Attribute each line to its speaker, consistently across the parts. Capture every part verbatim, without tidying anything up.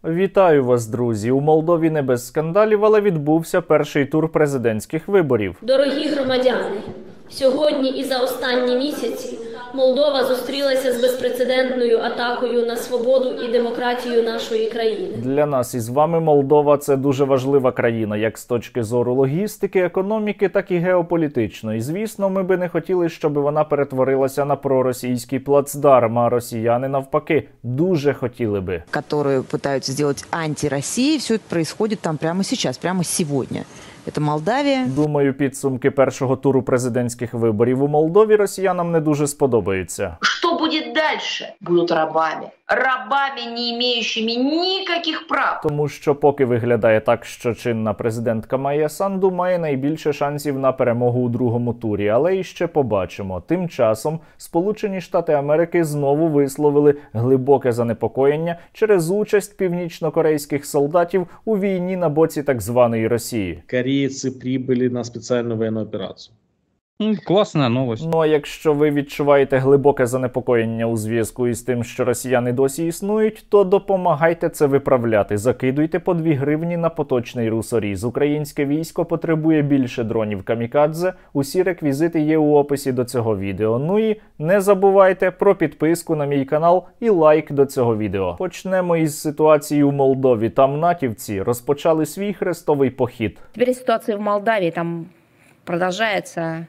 Speaker 1: Вітаю вас, друзі! У Молдові не без скандалів, але відбувся перший тур президентських виборів.
Speaker 2: Дорогі громадяни, сьогодні і за останні місяці Молдова зустрілася з безпрецедентною атакою на свободу і демократію нашої країни.
Speaker 1: Для нас із вами Молдова – це дуже важлива країна, як з точки зору логістики, економіки, так і геополітично. І, звісно, ми би не хотіли, щоб вона перетворилася на проросійський плацдарм, а росіяни, навпаки, дуже хотіли би.
Speaker 3: Которые пытаются сделать анти-Россией, все это происходит там прямо сейчас, прямо сегодня. Це Молдавія.
Speaker 1: Думаю, підсумки першого туру президентських виборів у Молдові росіянам не дуже сподобаються.
Speaker 4: Що буде далі? Будуть рабами. Рабами, не маючими ніяких прав.
Speaker 1: Тому що поки виглядає так, що чинна президентка Майя Санду має найбільше шансів на перемогу у другому турі. Але іще побачимо. Тим часом Сполучені Штати Америки знову висловили глибоке занепокоєння через участь північно-корейських солдатів у війні на боці так званої Росії.
Speaker 5: Корейці прибули на спеціальну воєнну операцію.
Speaker 6: Класна новость.
Speaker 1: Ну а якщо ви відчуваєте глибоке занепокоєння у зв'язку із тим, що росіяни досі існують, то допомагайте це виправляти. Закидуйте по дві гривні на поточний русоріз. Українське військо потребує більше дронів камікадзе. Усі реквізити є у описі до цього відео. Ну і не забувайте про підписку на мій канал і лайк до цього відео. Почнемо із ситуації у Молдові. Там натівці розпочали свій хрестовий похід.
Speaker 7: Тепер ситуація в Молдавії, там продовжується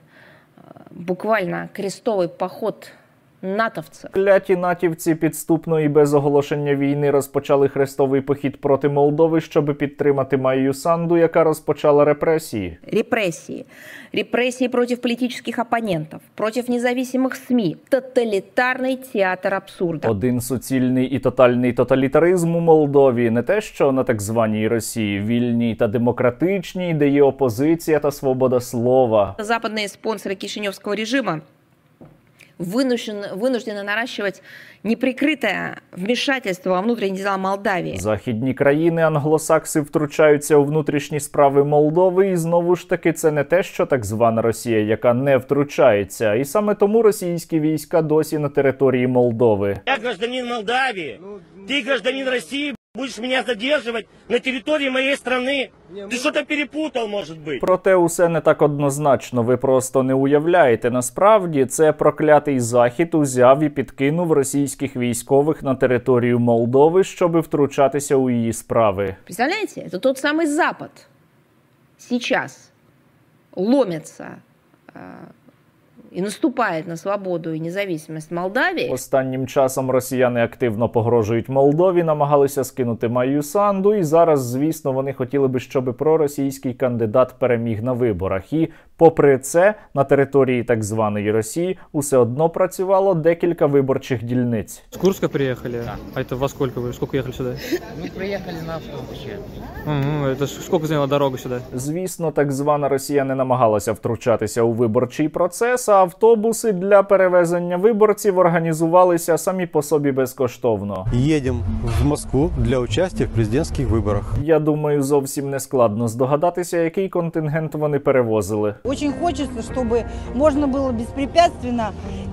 Speaker 7: буквально крестовий поход натовців.
Speaker 1: Кляті натівці підступно і без оголошення війни розпочали хрестовий похід проти Молдови, щоб підтримати Майю Санду, яка розпочала репресії.
Speaker 7: Репресії. Репресії проти політичних опонентів, проти незалежних СМІ. Тоталітарний театр абсурду.
Speaker 1: Один суцільний і тотальний тоталітаризм у Молдові. Не те, що на так званій Росії, вільній та демократичній, де є опозиція та свобода слова.
Speaker 7: Западні спонсори кишиневського режиму вынуждены, вынуждены наращивать неприкрытое вмешательство во внутренние дела Молдавии.
Speaker 1: Західні країни, англосакси втручаються у внутрішні справи Молдови, і знову ж таки це не те, що так звана Росія, яка не втручається. І саме тому російські війська досі на території Молдови.
Speaker 8: Я гражданин Молдавии, ти гражданин Росії. Будеш мене задержувати на території моєї країни? Ти щось перепутав, може бути.
Speaker 1: Проте усе не так однозначно, ви просто не уявляєте. Насправді, це проклятий Захід узяв і підкинув російських військових на територію Молдови, щоб втручатися у її справи.
Speaker 7: Представляєте, це той самий Запад зараз ломиться і наступає на свободу і незалежність Молдавії.
Speaker 1: Останнім часом росіяни активно погрожують Молдові, намагалися скинути Майю Санду, і зараз, звісно, вони хотіли би, щоб проросійський кандидат переміг на виборах. І, попри це, на території так званої Росії усе одно працювало декілька виборчих дільниць.
Speaker 6: З Курска приїхали? Да. А це во скільки ви? Скільки їхали сюди?
Speaker 9: Ми приїхали на автобусі.
Speaker 6: Угу, це скільки зайняла дорога сюди?
Speaker 1: Звісно, так звана Росія не намагалася втручатися у виборчий процес, а автобуси для перевезення виборців організувалися самі по собі безкоштовно.
Speaker 10: Їдемо в Москву для участі в президентських виборах.
Speaker 1: Я думаю, зовсім не складно здогадатися, який контингент вони перевозили.
Speaker 11: Дуже хочеться, щоб можна було безпрепятственно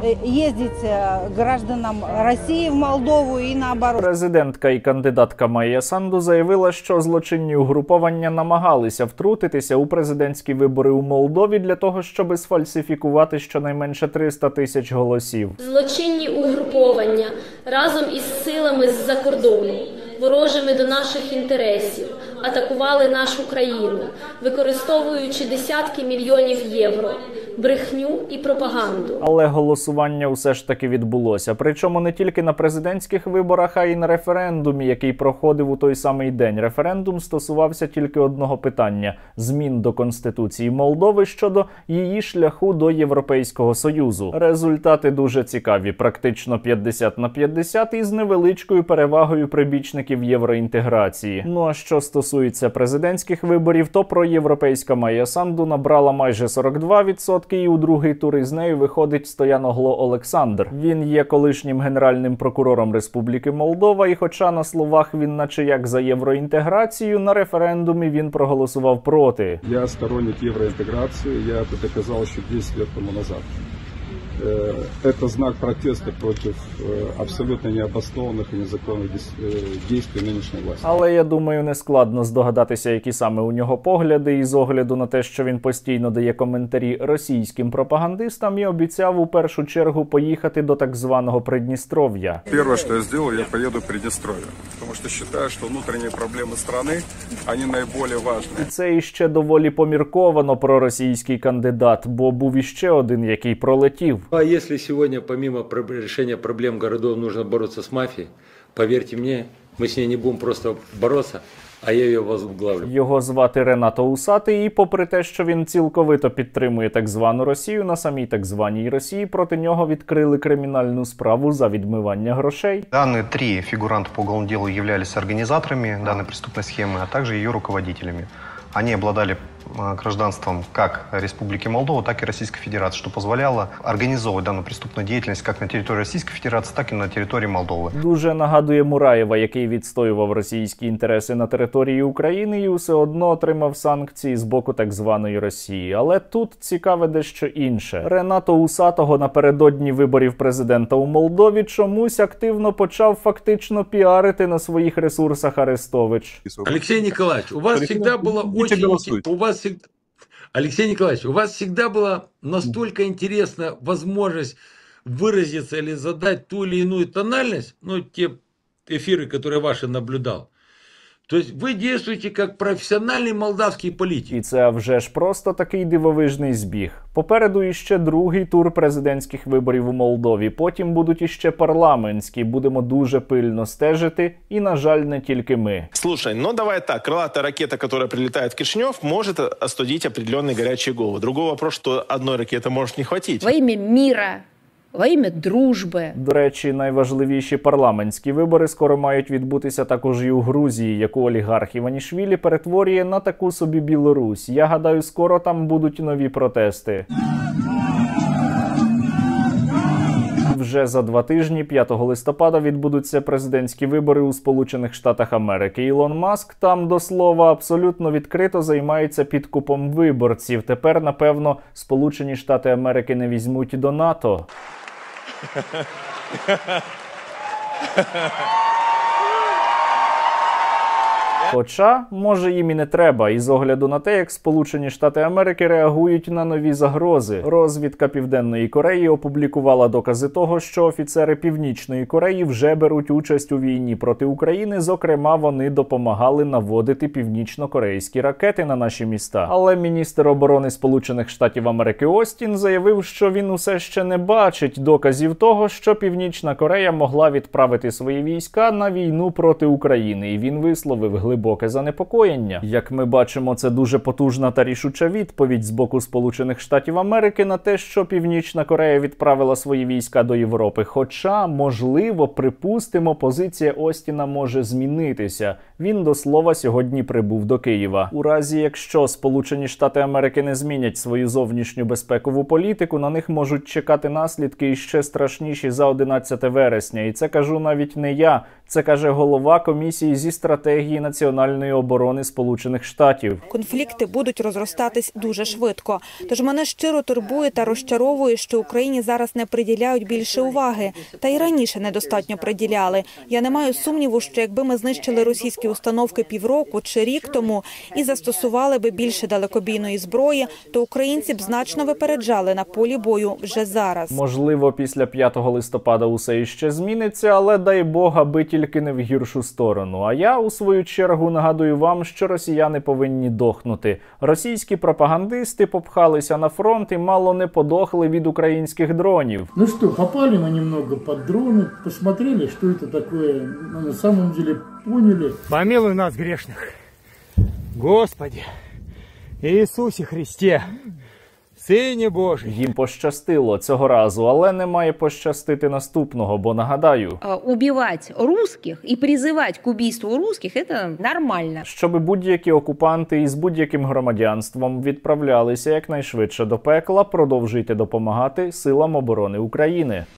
Speaker 11: їздити гражданам Росії в Молдову і наоборот.
Speaker 1: Президентка і кандидатка Майя Санду заявила, що злочинні угруповання намагалися втрутитися у президентські вибори у Молдові для того, щоб сфальсифікувати щонайменше триста тисяч голосів.
Speaker 2: Злочинні угруповання разом із силами з-за кордону, ворожими до наших інтересів, атакували нашу країну, використовуючи десятки мільйонів євро, брехню і пропаганду.
Speaker 1: Але голосування усе ж таки відбулося. Причому не тільки на президентських виборах, а й на референдумі, який проходив у той самий день. Референдум стосувався тільки одного питання – змін до Конституції Молдови щодо її шляху до Європейського Союзу. Результати дуже цікаві. Практично п'ятдесят на п'ятдесят із невеличкою перевагою прибічників євроінтеграції. Ну а що стосується президентських виборів, то проєвропейська Майя Санду набрала майже сорок два відсотки, і у другий тур із нею виходить Стояногло Олександр. Він є колишнім генеральним прокурором Республіки Молдова, і хоча на словах він наче як за євроінтеграцію, на референдумі він проголосував проти.
Speaker 12: Я сторонник євроінтеграції, я це доказав ще десять років тому назад.
Speaker 10: Это знак протеста против абсолютно необоснованных и незаконных действий нынешней власти.
Speaker 1: Але я думаю, не складно здогадатися, які саме у нього погляди, і з огляду на те, що він постійно дає коментарі російським пропагандистам і обіцяв у першу чергу поїхати до так званого Придністров'я.
Speaker 12: Перше, що я зробив, я поїду в Придністров'я, тому що вважаю, що внутрішні проблеми країни, вони найбільш важливі.
Speaker 1: І це іще доволі помірковано проросійський кандидат, бо був іще один, який пролетів.
Speaker 13: А если сегодня помимо решения проблем городов нужно бороться с мафией, поверьте мне, мы с ней не будем просто бороться, а я її возглавлю.
Speaker 1: Його звати Ренато Усатий, і попри те, що він цілковито підтримує так звану Росію, на самій так званій Росії проти нього відкрили кримінальну справу за відмивання грошей.
Speaker 14: Данные три фигуранта по уголовному делу являлись организаторами данной преступной схемы, а также ее руководителями. Они обладали гражданством как Республики Молдова, так и Российской Федерации, что позволяло организовывать данную преступную деятельность как на территории Российской Федерации, так и на территории Молдови.
Speaker 1: Дуже нагадує Мураєва, який відстоював російські інтереси на території України і все одно отримав санкції з боку так званої Росії. Але тут цікаве дещо інше. Ренато Усатого напередодні виборів президента у Молдові чомусь активно почав фактично піарити на своїх ресурсах Арестович.
Speaker 13: Алексей Николаевич, у вас всегда было очень... У вас всегда... Алексей Николаевич, у вас всегда была настолько интересна возможность выразиться или задать ту или иную тональность, ну, те эфиры, которые ваши наблюдал. То есть вы действуете как профессиональный молдавский политик.
Speaker 1: І це вже ж просто такий дивовижний збіг. Попереду іще другий тур президентських виборів у Молдові, потім будуть іще парламентські, будемо дуже пильно стежити, і, на жаль, не тільки ми.
Speaker 15: Слушай, ну давай так, крылатая ракета, которая прилетает в Кишинев, может остудить определенные горячие головы. Другой вопрос, что одной ракеты может не хватить.
Speaker 7: Во имя мира, во ім'я дружби.
Speaker 1: До речі, найважливіші парламентські вибори скоро мають відбутися також і у Грузії, яку олігарх Іванішвілі перетворює на таку собі Білорусь. Я гадаю, скоро там будуть нові протести. Вже за два тижні, п'ятого листопада, відбудуться президентські вибори у Сполучених Штатах Америки. Ілон Маск там, до слова, абсолютно відкрито займається підкупом виборців. Тепер, напевно, Сполучені Штати Америки не візьмуть до НАТО. Хоча, може, їм і не треба, із огляду на те, як Сполучені Штати Америки реагують на нові загрози. Розвідка Південної Кореї опублікувала докази того, що офіцери Північної Кореї вже беруть участь у війні проти України, зокрема, вони допомагали наводити північно-корейські ракети на наші міста. Але міністр оборони Сполучених Штатів Америки Остін заявив, що він усе ще не бачить доказів того, що Північна Корея могла відправити свої війська на війну проти України, і він висловив глибоку глибоке занепокоєння. Як ми бачимо, це дуже потужна та рішуча відповідь з боку Сполучених Штатів Америки на те, що Північна Корея відправила свої війська до Європи. Хоча, можливо, припустимо, позиція Остіна може змінитися. Він, до слова, сьогодні прибув до Києва. У разі, якщо Сполучені Штати Америки не змінять свою зовнішню безпекову політику, на них можуть чекати наслідки іще страшніші за одинадцяте вересня. І це кажу навіть не я. Це каже голова комісії зі стратегії національної оборони Сполучених Штатів.
Speaker 16: Конфлікти будуть розростатись дуже швидко. Тож мене щиро турбує та розчаровує, що Україні зараз не приділяють більше уваги. Та й раніше недостатньо приділяли. Я не маю сумніву, що якби ми знищили російські установки півроку чи рік тому і застосували би більше далекобійної зброї, то українці б значно випереджали на полі бою вже зараз.
Speaker 1: Можливо, після п'ятого листопада усе іще зміниться, але дай Бог, аби тільки не в гіршу сторону. А я, у свою чергу, нагадую вам, що росіяни повинні дохнути. Російські пропагандисти попхалися на фронт і мало не подохли від українських дронів.
Speaker 17: Ну що, попали ми немного під дрони, посмотрели, що це таке, ну, на самом деле поняли.
Speaker 18: Помилуй нас, грешних, Господи, Ісусі Христе, Сині Божий.
Speaker 1: Їм пощастило цього разу, але не має пощастити наступного, бо, нагадаю,
Speaker 7: убивати русських і призивати к убійству русських – це нормально.
Speaker 1: Щоби будь-які окупанти із будь-яким громадянством відправлялися якнайшвидше до пекла, продовжуйте допомагати силам оборони України.